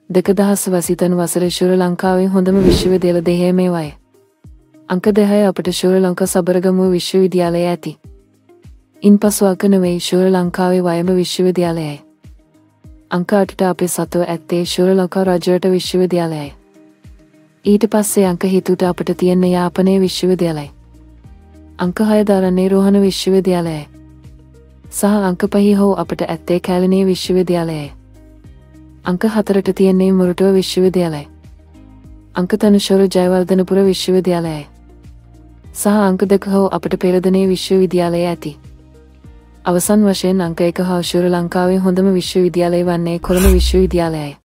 2000 වසිතන වසරේ ශ්‍රී ලංකාවේ හොඳම විශ්වවිද්‍යාල 10 මේවාය. අංක 10 අපට ශ්‍රී ලංකා සබරගමුව විශ්වවිද්‍යාලය ඇති. ඉන්පසු අංක 9 ශ්‍රී ලංකාවේ වයඹ විශ්වවිද්‍යාලයයි. අංක 8ට අපේ සතුව ඇත්තේ ශ්‍රී ලංකා රජරට විශ්වවිද්‍යාලයයි. ඊට පස්සේ අංක 7ට අපට තියෙන යාපනයේ විශ්වවිද්‍යාලයයි. අංක 6 දරන්නේ රුහුණ විශ්වවිද්‍යාලයයි. සහ අංක 5 හෝ අපට ඇත්තේ කැලණිය විශ්වවිද්‍යාලයයි. අංක 4ට තියෙන්නේ මොරටුව විශ්වවිද්‍යාලයයි. අංක 3 ශ්‍රී ජයවර්ධනපුර විශ්වවිද්‍යාලයයි. සහ අංක 2 හෝ අපට පෙරදෙනිය විශ්වවිද්‍යාලය ඇති. අවසන් වශයෙන් අංක 1 හා ශ්‍රී ලංකාවේ හොඳම විශ්වවිද්‍යාලය වන්නේ කොළඹ විශ්වවිද්‍යාලයයි.